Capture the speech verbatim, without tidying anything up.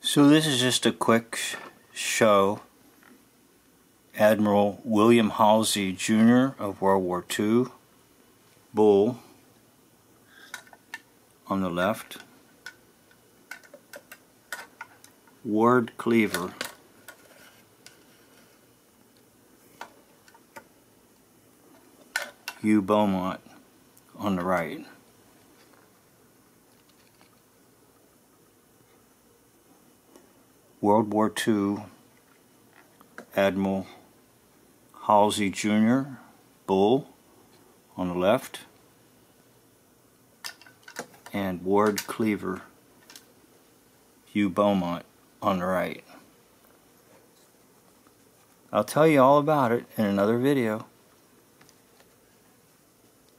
So this is just a quick show. Admiral William Halsey Junior of World War Two, bull on the left, Ward Cleaver, Hugh Beaumont on the right. World War Two Admiral Halsey Junior, bull on the left, and Ward Cleaver, Hugh Beaumont on the right. I'll tell you all about it in another video.